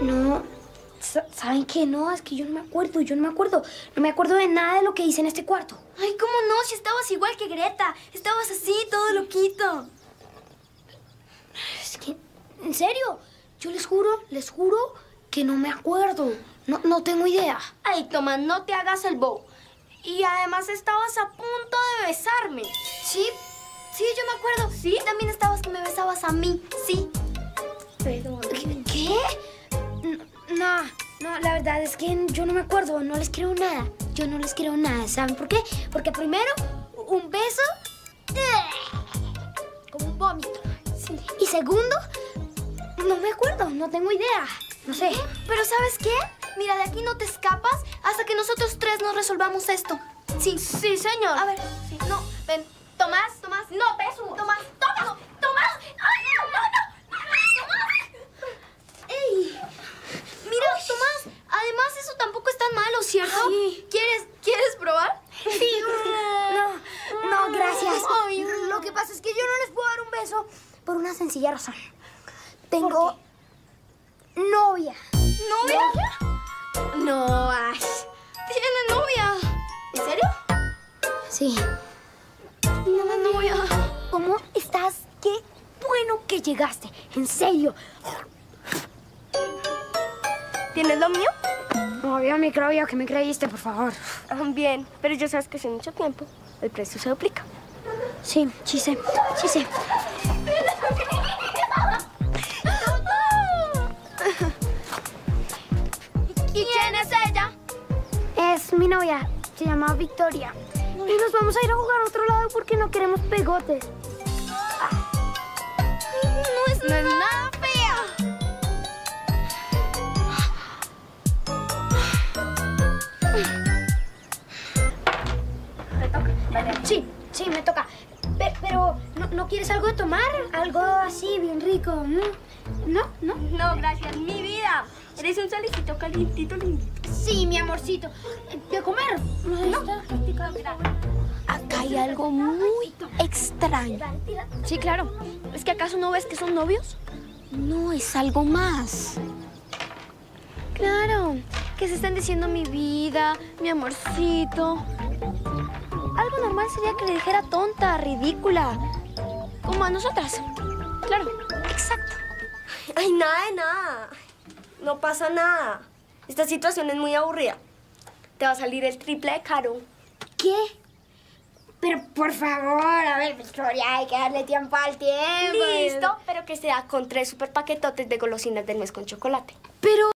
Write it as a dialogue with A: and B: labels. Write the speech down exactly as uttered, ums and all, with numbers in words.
A: No, ¿saben qué? No, es que yo no me acuerdo, yo no me acuerdo. No me acuerdo de nada de lo que hice en este cuarto.
B: Ay, ¿cómo no? Si estabas igual que Greta. Estabas así, todo loquito.
A: Es que, en serio, yo les juro, les juro que no me acuerdo. No, no tengo idea.
B: Ay, Tomás, no te hagas el bobo. Y además estabas a punto de besarme. Sí, sí, yo me acuerdo. Sí, también estabas que me besabas a mí, sí.
A: Pero, ¿qué? ¿Qué? No, no, la verdad es que yo no me acuerdo, no les creo nada. Yo no les creo nada, ¿saben por qué? Porque primero, un beso como un vómito. Sí. Y segundo, no me acuerdo, no tengo idea. No sé.
B: Pero ¿sabes qué? Mira, de aquí no te escapas hasta que nosotros tres nos resolvamos esto. Sí. Sí, señor. A ver, sí. No, ven. Tomás, Tomás. No te subas. Tomás, Tomás, no, Tomás. Ay, no, no, no. Tomás. Ey. Mira, Uy. Tomás, además eso tampoco es tan malo, ¿cierto?
A: Sí.
B: ¿Quieres, ¿quieres probar?
A: Sí. No, no, gracias. Ay, lo que pasa es que yo no les puedo dar un beso por una sencilla razón. Tengo novia.
B: ¿Novia? No, Ash. ¿Tienes novia? ¿En serio?
A: Sí.
B: ¿Tienes novia?
A: ¿Cómo estás? Qué bueno que llegaste. En serio.
B: ¿Tienes lo mío?
A: Obvio, microbio, ¿qué me creíste, por favor?
B: Bien, pero ya sabes que hace mucho tiempo el precio se duplica.
A: Sí, sí sé, sí sé.
B: ¿Y quién es ella?
A: Es mi novia, se llama Victoria. Y nos vamos a ir a jugar a otro lado porque no queremos pegotes.
B: No es, no es nada fea.
A: ¿Me toca? Sí, sí, me toca. Pe- pero, ¿no, ¿no quieres algo de tomar? Algo así, bien rico. ¿No? ¿No?
B: No, gracias, mi vida. Eres un solicito calientito, lindito.
A: Sí, mi amorcito. ¿De comer? No.
B: Acá hay algo muy extraño. Sí, claro. ¿Es que acaso no ves que son novios? No, es algo más. Claro, que se están diciendo mi vida, mi amorcito. Algo normal sería que le dijera tonta, ridícula. Como a nosotras. Claro, exacto.
C: Ay, nada de nada. No pasa nada. Esta situación es muy aburrida. Te va a salir el triple de caro.
A: ¿Qué? Pero, por favor, a ver, Victoria, hay que darle tiempo al tiempo.
C: Listo, pero que sea con tres super paquetotes de golosinas del mes con chocolate.
A: Pero...